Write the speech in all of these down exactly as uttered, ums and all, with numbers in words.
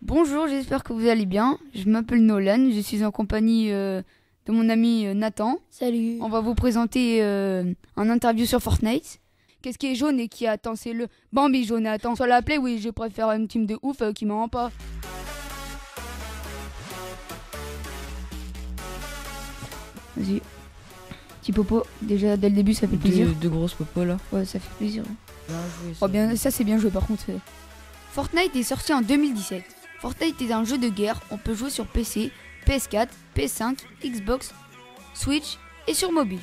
Bonjour, j'espère que vous allez bien. Je m'appelle Nolan, je suis en compagnie euh, de mon ami euh, Nathan. Salut. On va vous présenter euh, un interview sur Fortnite. Qu'est-ce qui est jaune et qui attend? C'est le Bambi jaune et attend. Sur la play, oui, je préfère une team de ouf euh, qui m'en rend pas. Vas-y. Petit popo, déjà dès le début ça fait plaisir. Deux, deux grosses popos là. Ouais, ça fait plaisir. Bien joué. Oh bien, ça c'est bien joué par contre. Fortnite est sorti en deux mille dix-sept. Fortnite est un jeu de guerre, on peut jouer sur P C, P S quatre, P S cinq, Xbox, Switch et sur mobile.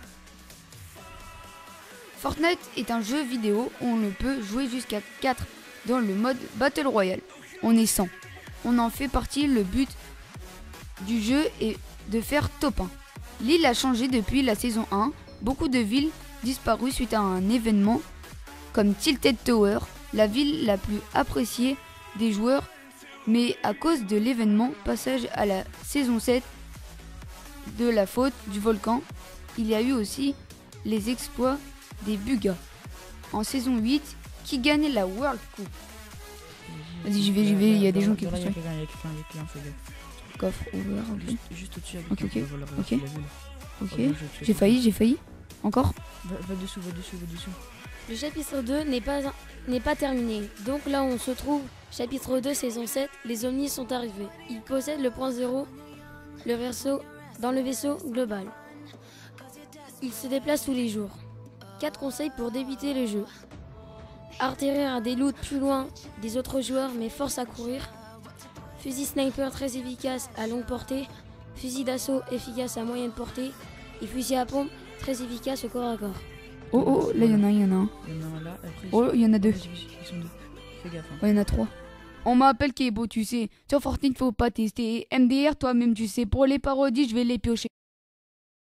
Fortnite est un jeu vidéo où on ne peut jouer jusqu'à quatre dans le mode Battle Royale. On est cent. On en fait partie, le but du jeu est de faire top un. L'île a changé depuis la saison un, beaucoup de villes disparues suite à un événement comme Tilted Tower, la ville la plus appréciée des joueurs, mais à cause de l'événement passage à la saison sept de la faute du volcan, il y a eu aussi les exploits des Bugas. En saison huit, qui gagne la World Cup? Vas-y, j'y vais, j'y vais, il y a des gens qui posent. construisent. Coffre ouvert, ok. Juste, juste au-dessus avec Ok, un ok, peu, voilà, ok. tu l'as vu, là. Ok, Regarde, je- je- j'ai failli, j'ai failli. Encore? Va, va dessous, va dessous, va dessous. Le chapitre deux n'est pas, n'est pas terminé. Donc là où on se trouve, chapitre deux, saison sept, les Omnis sont arrivés. Ils possèdent le point zéro, le vaisseau, dans le vaisseau global. Ils se déplacent tous les jours. quatre conseils pour débuter le jeu. Atterrir à des loots plus loin des autres joueurs mais force à courir. Fusil sniper très efficace à longue portée. Fusil d'assaut efficace à moyenne portée. Et fusil à pompe très efficace au corps à corps. Oh oh, là il y en a un, il y en a un. Il y en a un là, après. ils Oh, sont- il y en a deux. Vas-y, vas-y, ils sont deux. Fais gaffe. Hein. Ouais, il y en a trois. On m'appelle Kebo, tu sais. Sur Fortnite, faut pas tester. M D R, toi-même, tu sais. Pour les parodies, je vais les piocher.